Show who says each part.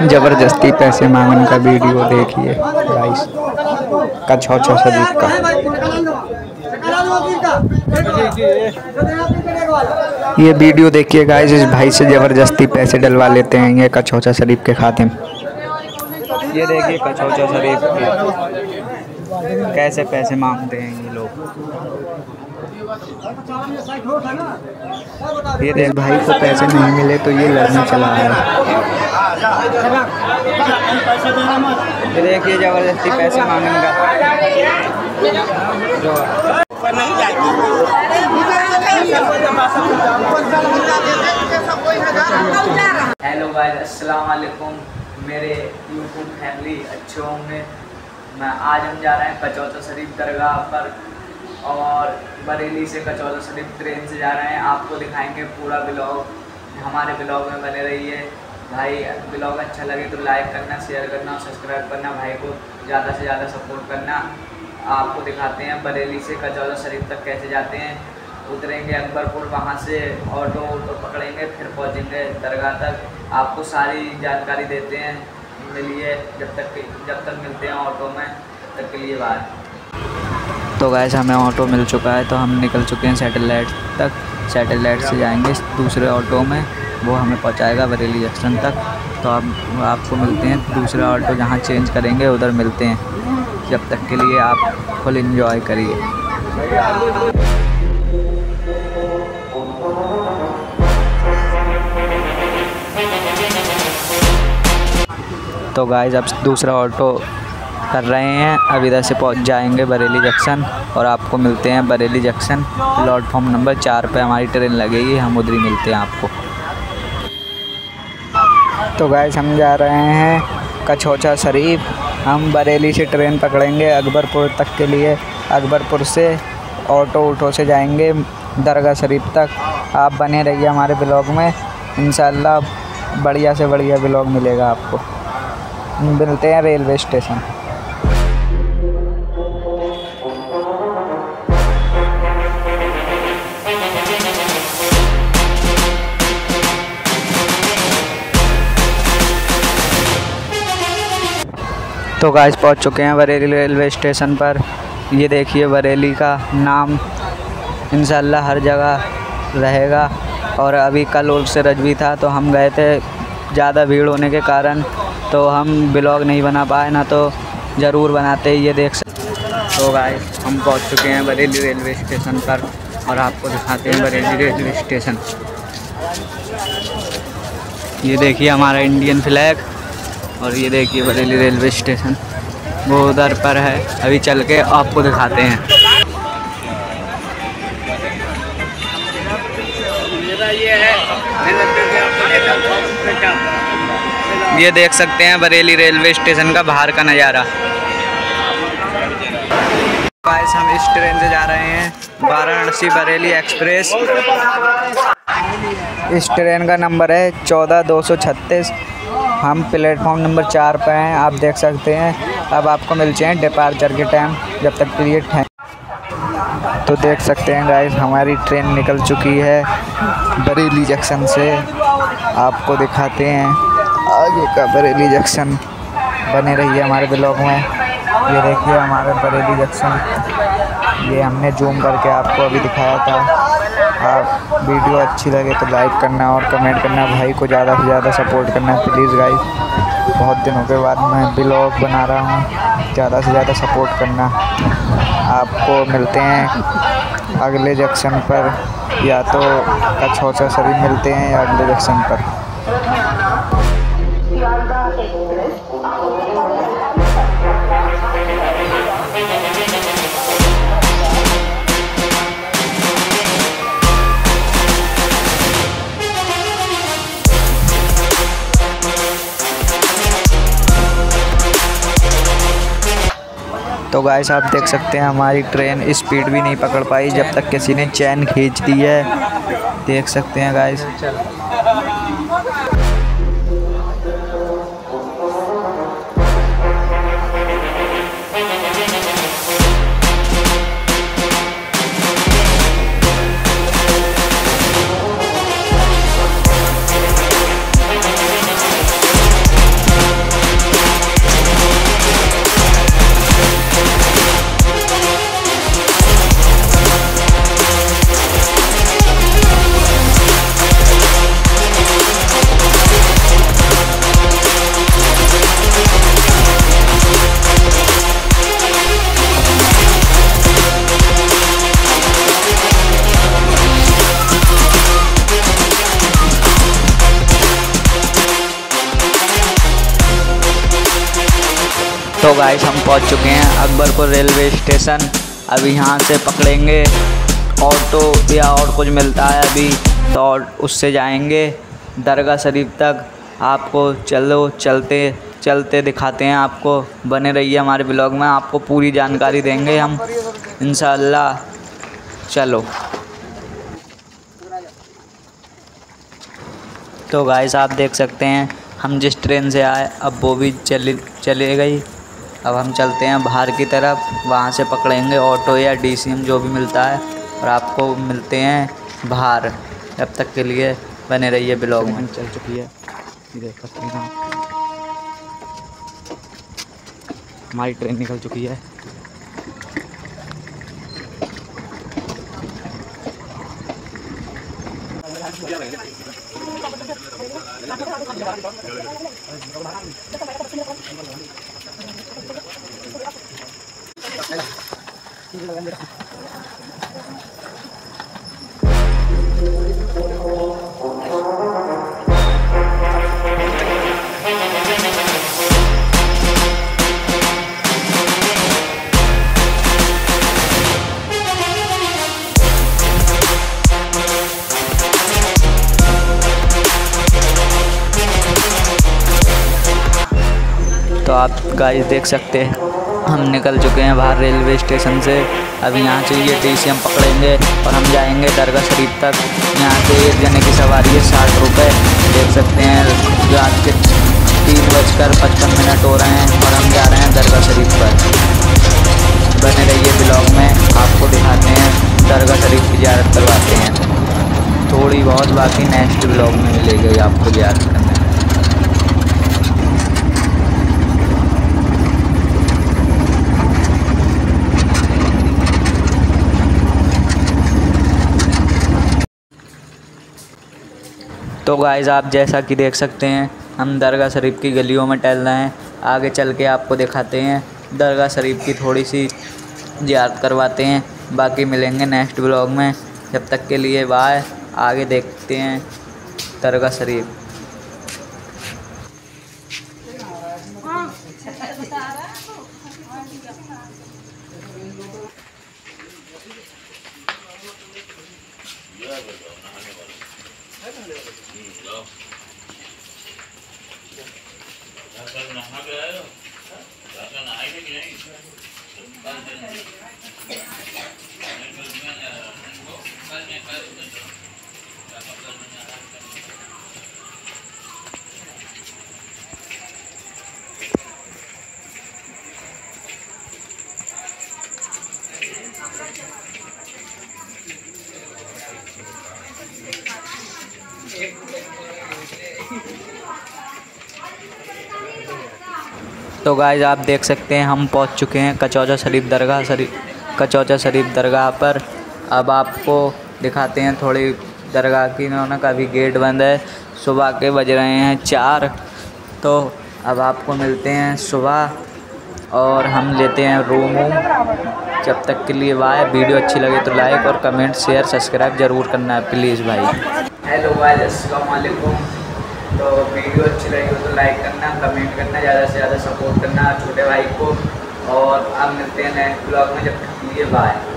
Speaker 1: ज़बरदस्ती पैसे मांगने का वीडियो देखिए गाइस, कछौचा शरीफ का। ये वीडियो देखिए गाइस, इस भाई से ज़बरदस्ती पैसे डलवा लेते हैं ये कछौचा शरीफ के खाते में। ये देखिए कछौचा शरीफ के कैसे पैसे मांगते हैं ये लोग। ये देख भाई को पैसे नहीं मिले तो ये लड़ने चला आया। ये देखिए ज़बरदस्ती पैसे मांगने का।
Speaker 2: हेलो गाइस, अस्सलाम वालेकुम मेरे यूट्यूब फैमिली, अच्छे होंगे। आज हम जा रहे हैं कछौचा शरीफ दरगाह पर और बरेली से कछौचा शरीफ ट्रेन से जा रहे हैं। आपको दिखाएंगे पूरा ब्लॉग, हमारे ब्लॉग में बने रहिए। भाई ब्लॉग अच्छा लगे तो लाइक करना, शेयर करना और सब्सक्राइब करना। भाई को ज़्यादा से ज़्यादा सपोर्ट करना। आपको दिखाते हैं बरेली से कछौचा शरीफ तक कैसे जाते हैं। उतरेंगे अकबरपुर, वहाँ से ऑटो पकड़ेंगे, फिर पहुँचेंगे दरगाह तक। आपको सारी जानकारी देते हैं, मिलिए जब तक मिलते हैं ऑटो में, तब के लिए बात।
Speaker 1: तो गैस हमें ऑटो मिल चुका है, तो हम निकल चुके हैं सैटेलाइट तक। सैटेलाइट से जाएंगे दूसरे ऑटो में, वो हमें पहुंचाएगा बरेली जंक्शन तक। तो अब आपको मिलते हैं दूसरा ऑटो जहां चेंज करेंगे, उधर मिलते हैं। जब तक के लिए आप फुल एंजॉय करिए। तो गाइस अब दूसरा ऑटो कर रहे हैं, अब इधर से पहुंच जाएंगे बरेली जंक्शन और आपको मिलते हैं बरेली जंक्शन प्लेटफॉर्म नंबर 4 पे हमारी ट्रेन लगेगी, हम उधर ही मिलते हैं आपको। तो गाइस हम जा रहे हैं कछौचा शरीफ। हम बरेली से ट्रेन पकड़ेंगे अकबरपुर तक के लिए। अकबरपुर से ऑटो से जाएंगे दरगाह शरीफ तक। आप बने रहिए हमारे ब्लॉग में, इंशाल्लाह बढ़िया से बढ़िया ब्लॉग मिलेगा आपको। मिलते हैं रेलवे स्टेशन। तो गाइस पहुंच चुके हैं बरेली रेलवे स्टेशन पर। ये देखिए बरेली का नाम इंशाल्लाह हर जगह रहेगा। और अभी कल उर्स रजवी था तो हम गए थे, ज़्यादा भीड़ होने के कारण तो हम ब्लॉग नहीं बना पाए, ना तो ज़रूर बनाते। ये देख सकते। तो गाइस हम पहुंच चुके हैं बरेली रेलवे स्टेशन पर और आपको दिखाते हैं बरेली रेलवे स्टेशन। ये देखिए हमारा इंडियन फ्लैग और ये देखिए बरेली रेलवे स्टेशन, वो उधर पर है। अभी चल के आपको दिखाते हैं। ये देख सकते हैं बरेली रेलवे स्टेशन का बाहर का नज़ारा। गाइस हम इस ट्रेन से जा रहे हैं वाराणसी बरेली एक्सप्रेस। इस ट्रेन का नंबर है 14236। हम प्लेटफॉर्म नंबर 4 पे हैं, आप देख सकते हैं। अब आपको मिलते हैं डिपार्चर के टाइम, जब तक के लिए तो देख सकते हैं गाइस हमारी ट्रेन निकल चुकी है बरेली जंक्शन से। आपको दिखाते हैं आगे का बरेली जंक्शन, बने रहिए हमारे ब्लॉग में। ये देखिए हमारा बरेली जंक्शन, ये हमने जूम करके आपको अभी दिखाया था। आप वीडियो अच्छी लगे तो लाइक करना और कमेंट करना। भाई को ज़्यादा से ज़्यादा सपोर्ट करना प्लीज़ गाइस। बहुत दिनों के बाद मैं ब्लॉग बना रहा हूँ, ज़्यादा से ज़्यादा सपोर्ट करना। आपको मिलते हैं अगले जंक्शन पर, या तो कछौचा शरीफ मिलते हैं या अगले जंक्शन पर। तो गाइस आप देख सकते हैं हमारी ट्रेन स्पीड भी नहीं पकड़ पाई जब तक किसी ने चैन खींच दी है। देख सकते हैं गाइस।
Speaker 2: तो गाइस हम पहुंच चुके हैं अकबरपुर रेलवे स्टेशन। अभी यहाँ से पकड़ेंगे ऑटो या और कुछ मिलता है अभी, तो उससे जाएंगे दरगाह शरीफ तक। आपको चलते दिखाते हैं, आपको बने रहिए हमारे ब्लॉग में, आपको पूरी जानकारी देंगे हम इंशाअल्लाह। चलो। तो गाइस आप देख सकते हैं हम जिस ट्रेन से आए अब वो भी चली गई। अब हम चलते हैं बाहर की तरफ, वहाँ से पकड़ेंगे ऑटो या DCM जो भी मिलता है और आपको मिलते हैं बाहर। जब तक के लिए बने रहिए ब्लॉग में। चल चुकी है, देख सकते हैं हमारी ट्रेन निकल चुकी है। तो आप गाइस देख सकते हैं हम निकल चुके हैं बाहर रेलवे स्टेशन से। अब यहाँ से ये DCM पकड़ेंगे और हम जाएंगे दरगाह शरीफ तक। यहाँ से एक जने की सवारी है 60 रुपये। देख सकते हैं रात के 3:55 हो रहे हैं और हम जा रहे हैं दरगाह शरीफ पर। बने रहिए ब्लॉग में, आपको दिखाते हैं दरगाह शरीफ की ज़ियारत करवाते हैं। थोड़ी बहुत बाकी नेक्स्ट ब्लॉग में मिलेगी आपको ज़ियारत करने। तो गाइस आप जैसा कि देख सकते हैं हम दरगाह शरीफ की गलियों में टहल रहे हैं। आगे चल के आपको दिखाते हैं दरगाह शरीफ की थोड़ी सी ज़ियारत करवाते हैं। बाकी मिलेंगे नेक्स्ट ब्लॉग में, जब तक के लिए बाय। आगे देखते हैं दरगाह शरीफ। तो गाइस आप देख सकते हैं हम पहुंच चुके हैं कचौजा शरीफ दरगाह पर। अब आपको दिखाते हैं थोड़ी दरगाह की। इन्होंने का अभी गेट बंद है, सुबह के बज रहे हैं 4। तो अब आपको मिलते हैं सुबह और हम लेते हैं रूम। जब तक के लिए बाय। वीडियो अच्छी लगे तो लाइक और कमेंट शेयर सब्सक्राइब ज़रूर करना है प्लीज़ भाई।
Speaker 1: हेलो गाइस, अस्सलाम वालेकुम। तो वीडियो अच्छी लगी हो तो लाइक करना, कमेंट करना, ज़्यादा से ज़्यादा सपोर्ट करना छोटे भाई को। और अब मिलते हैं नेक्स्ट ब्लॉग में, जब तक के लिए बाय।